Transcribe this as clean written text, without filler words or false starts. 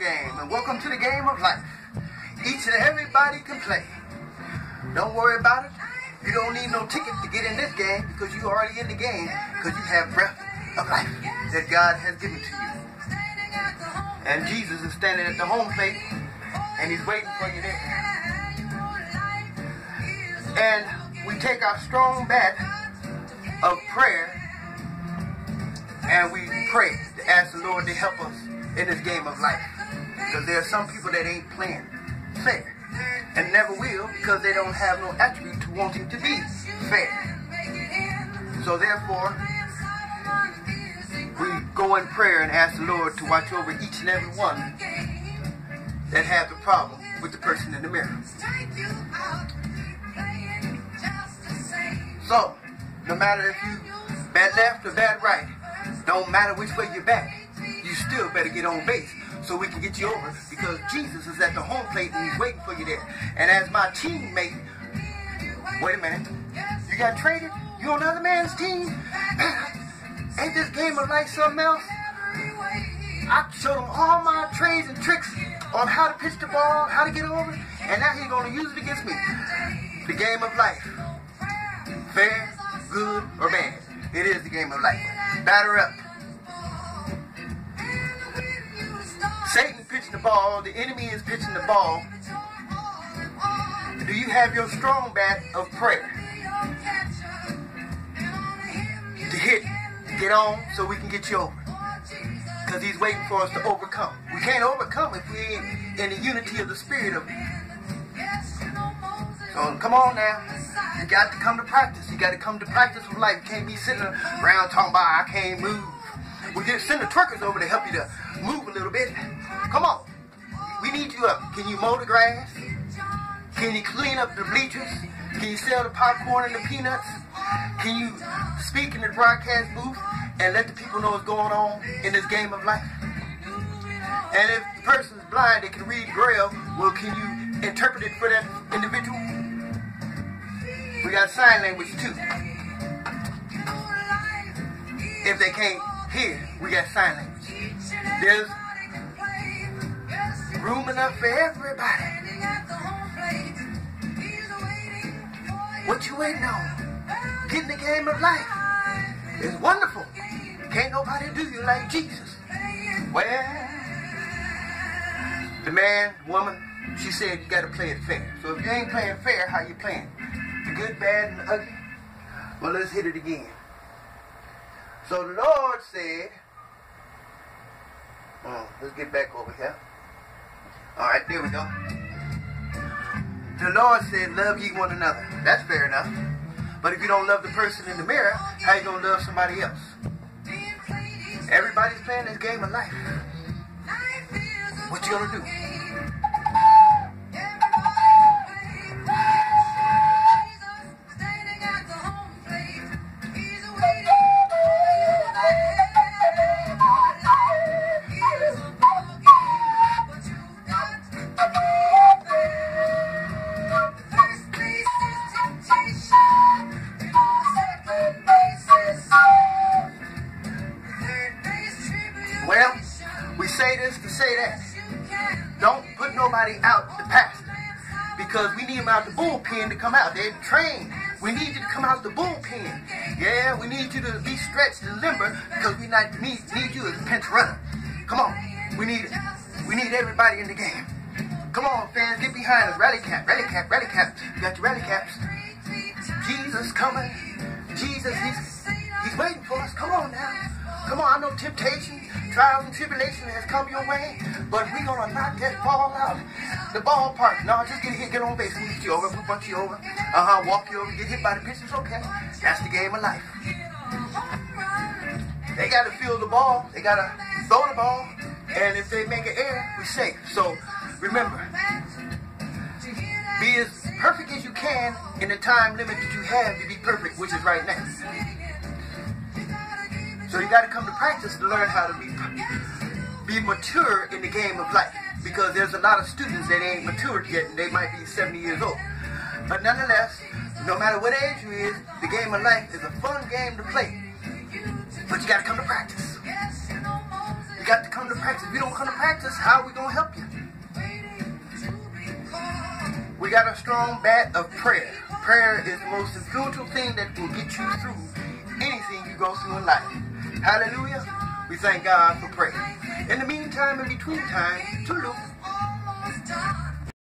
game, and welcome to the game of life. Each and everybody can play. Don't worry about it. You don't need no ticket to get in this game because you're already in the game because you have breath of life that God has given to you. And Jesus is standing at the home plate and he's waiting for you there. And we take our strong bat of prayer and we pray to ask the Lord to help us in this game of life. Because there are some people that ain't playing fair and never will because they don't have no attribute to wanting to be fair. So therefore, we go in prayer and ask the Lord to watch over each and every one that have the problem with the person in the mirror. So, no matter if you bad left or bad right, don't matter which way you're back, you still better get on base so we can get you over because Jesus is at the home plate and he's waiting for you there. And as my teammate, wait a minute, you got traded? You on another man's team? Ain't this game of life something else? I showed him all my trades and tricks on how to pitch the ball, how to get over, and now he's going to use it against me. The game of life. Fair, good, or bad. It is the game of life. Batter up. Satan pitching the ball. The enemy is pitching the ball. Do you have your strong bat of prayer to hit, get on, so we can get you over? Because he's waiting for us to overcome. We can't overcome if we ain't in the unity of the spirit of So come on now. You got to come to practice. You got to come to practice with life. You can't be sitting around talking about I can't move. We just send the truckers over to help you to move a little bit. Come on. We need you up. Can you mow the grass? Can you clean up the bleachers? Can you sell the popcorn and the peanuts? Can you speak in the broadcast booth and let the people know what's going on in this game of life? And if the person's blind, they can read Braille, well, can you interpret it for that individual? We got sign language too. If they can't hear, we got sign language. There's room enough for everybody. What you waiting on? Get in the game of life. It's wonderful. Can't nobody do you like Jesus. Well, the man, woman, she said you got to play it fair. So if you ain't playing fair, how you playing? The good, bad, and the ugly? Well, let's hit it again. So the Lord said, let's get back over here. All right, there we go. The Lord said, love ye one another. That's fair enough. But if you don't love the person in the mirror, how you going to love somebody else? Everybody's playing this game of life. What you going to do? Well, we say this to say that. Don't put nobody out the pasture because we need them out the bullpen to come out. They're trained. We need you to come out the bullpen. Yeah, we need you to be stretched and limber because we need you as a pinch runner. Come on. We need everybody in the game. Come on, fans, get behind us. Rally cap, rally cap, rally cap. You got your rally caps. Jesus coming. Jesus, he's waiting for us. Come on now. Come on, I know temptation, trials and tribulation has come your way, but we're going to knock that ball out. The ballpark. No, just get hit, get on base. We'll get you over, we'll bunch you over. Walk you over, get hit by the pitchers. Okay. That's the game of life. They got to field the ball. They got to throw the ball. And if they make an error, we're safe. So, remember, be as perfect as you can in the time limit that you have to be perfect, which is right now. So you got to come to practice to learn how to be mature in the game of life. Because there's a lot of students that ain't matured yet and they might be 70 years old. But nonetheless, no matter what age you is, the game of life is a fun game to play. But you got to come to practice. You got to come to practice. If you don't come to practice, how are we going to help you? We got a strong bat of prayer. Prayer is the most influential thing that will get you through anything you go through in life. Hallelujah. We thank God for prayer. In the meantime, in between time, toodaloo.